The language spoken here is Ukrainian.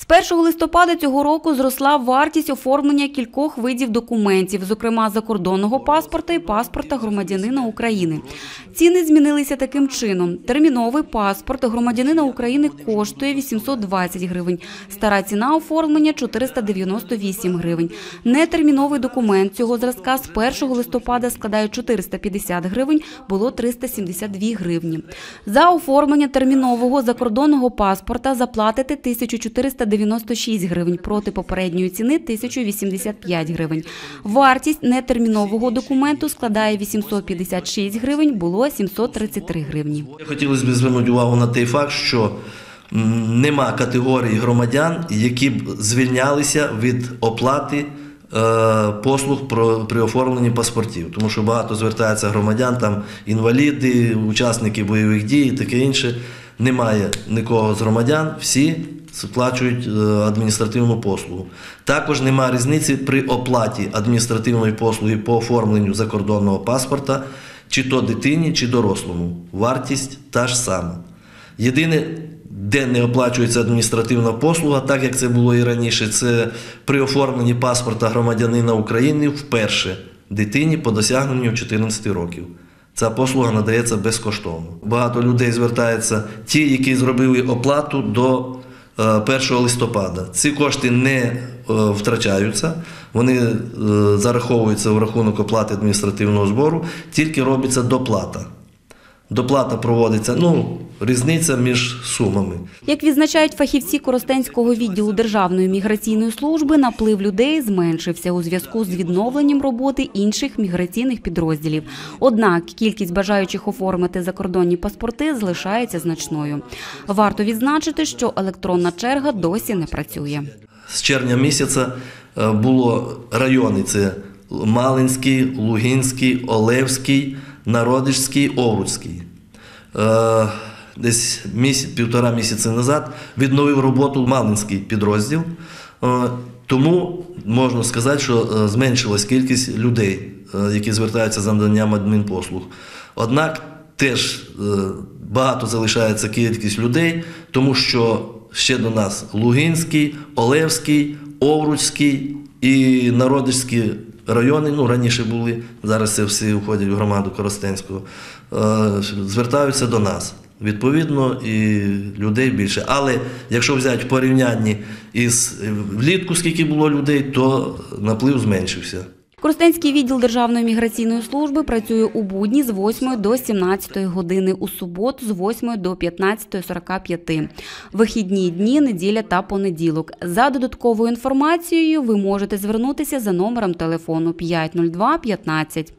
З 1 листопада цього року зросла вартість оформлення кількох видів документів, зокрема закордонного паспорта і паспорта громадянина України. Ціни змінилися таким чином. Терміновий паспорт громадянина України коштує 820 гривень, стара ціна оформлення – 498 гривень. Нетерміновий документ цього зразка з 1 листопада складає 450 гривень, було 372 гривні. За оформлення термінового закордонного паспорта заплатите 1496 гривень проти попередньої ціни 1085 гривень. Вартість нетермінового документу складає 856 гривень, було 733 гривні. Хотілося б звернути увагу на той факт, що нема категорії громадян, які б звільнялися від оплати послуг при оформленні паспортів. Тому що багато звертається громадян, там інваліди, учасники бойових дій і таке інше. Немає нікого з громадян, всі сплачують адміністративну послугу. Також немає різниці при оплаті адміністративної послуги по оформленню закордонного паспорта, чи то дитині, чи дорослому. Вартість та ж сама. Єдине, де не оплачується адміністративна послуга, так як це було і раніше, це при оформленні паспорта громадянина України вперше дитині по досягненню 14 років. Ця послуга надається безкоштовно. Багато людей звертаються, ті, які зробили оплату до 1 листопада. Ці кошти не втрачаються, вони зараховуються в рахунок оплати адміністративного збору, тільки робиться доплата. Доплата проводиться, різниця між сумами. Як відзначають фахівці Коростенського відділу Державної міграційної служби, наплив людей зменшився у зв'язку з відновленням роботи інших міграційних підрозділів. Однак кількість бажаючих оформити закордонні паспорти залишається значною. Варто відзначити, що електронна черга досі не працює. З червня місяця було райони – це Малинський, Лугинський, Олевський, Народижський, Овруцький. Десь півтора місяці назад відновив роботу Малинський підрозділ, тому можна сказати, що зменшилась кількість людей, які звертаються за наданням адмінпослуг. Однак теж багато залишається кількість людей, тому що ще до нас Лугинський, Олевський, Овруцький і Народижський райони, раніше були, зараз це всі входять в громаду Коростенського, звертаються до нас. Відповідно, і людей більше. Але якщо взяти в порівнянні із влітку, скільки було людей, то наплив зменшився. Коростенський відділ Державної міграційної служби працює у будні з 8 до 17 години, у суботу з 8 до 15:45. Вихідні дні, неділя та понеділок. За додатковою інформацією ви можете звернутися за номером телефону 502 15.